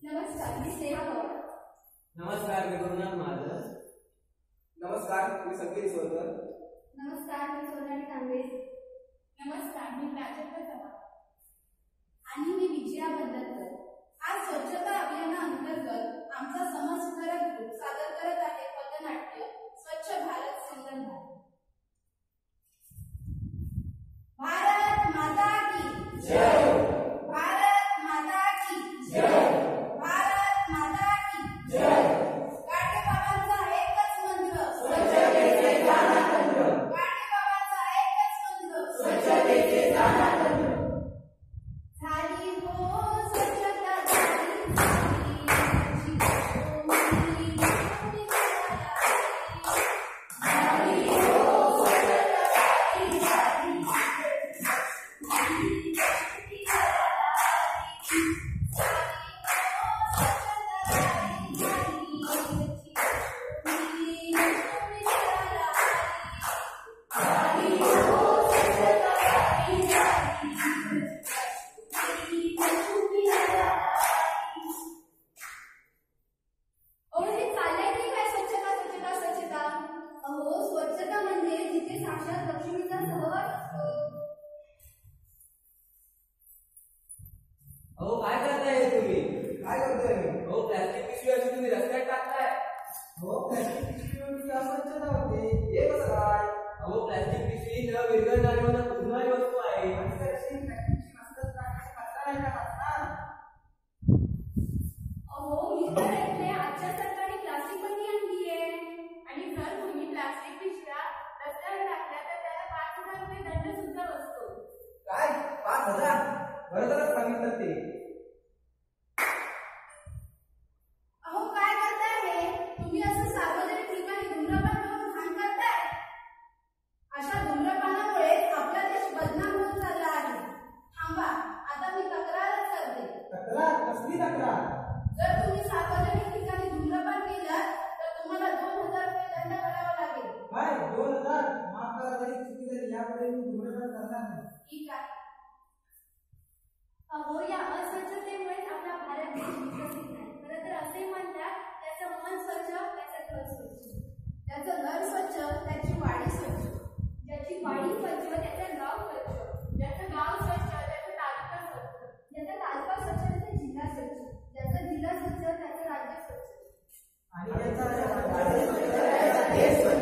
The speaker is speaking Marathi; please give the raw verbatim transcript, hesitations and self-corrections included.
नमस्कार, मी स्नेहा गौड. नमस्कार, मी गुरुनाथ महाजन. नमस्कार, मी संकेत सोलकर. नमस्कार, मी सोनाली कांबळे. नमस्कार, मी प्राजक्ता चव्हाण. आणि मी विजया बंदरकर. आज स्वच्छता अभियानाअंतर्गत आमचा समाजसुधारक ग्रुप सादर करत आहे पथनाट्य स्वच्छ भारत संगणक. भारत माता की जय. भारत माता की जय. भारत माता की जय. गाडगे बाबांचा एकच मंत्र स्वच्छतेचे जाणातंत्र. गाडगे बाबांचा एकच मंत्र स्वच्छतेचे जाणातंत्र. झाली हो स्वच्छता झाली झाली झाली हो स्वच्छता झाली झाली अहो काय करताय तुम्ही? काय करतोय मी? अहो प्लास्टिक पिशवी अशी तुम्ही रस्त्यात टाकताय. हो, प्लास्टिक पिशवीवरती अस्वच्छता होते. हे कसं काय? अहो प्लास्टिक पिशवी न विरघळणारी व न कुजणारी वस्तू आहे. आणि जर अशी प्लास्टिकची नसतात टाकण्याची कचरा नाही का असणार? अहो मी तर ऐकले आजच्या सरकारने प्लास्टिक बंदी आणली आहे. आणि जर तुम्ही प्लास्टिक पिशव्या रस्त्यावर टाकल्या तर त्याला पाच हजार रुपये दंड सुद्धा बसतो. काय? पाच हजार? बरोबरच सांगितलं ते. अहो काय करताय हे? तुम्ही असं सार्वजनिक ठिकाणी धूम्रपान करून घाण करताय. अशा धूम्रपानामुळे आपला देश बदनाम होत चालला आहे. थांबा, आता मी तक्रारच करते. तक्रार? कसली तक्रार? जर तुम्ही सार्वजनिक ठिकाणी धूम्रपान केलं तर तुम्हाला दोन हजार रुपये दंड भरावा लागेल. काय? दोन हजार? माफ करा, तरी चुकी झाली. यापुढे मी धूम्रपान करणार नाही. ठीक आहे. अहो या अस्वच्छतेमुळेच आपला भारत देश विकसित नाही. खरं तर असे म्हणतात, त्याचं मन स्वच्छ त्याचं घर स्वच्छ. ज्याचं घर स्वच्छ त्याची वाडी स्वच्छ. ज्याची वाडी स्वच्छ त्याचं गाव स्वच्छ. ज्याचं गाव स्वच्छ त्याचं तालुका स्वच्छ. ज्याचा तालुका स्वच्छ त्याचा जिल्हा स्वच्छ. ज्याचा जिल्हा स्वच्छ त्याचं राज्य स्वच्छ. आणि याचा राज्य स्वच्छ त्याचा देश स्वच्छ.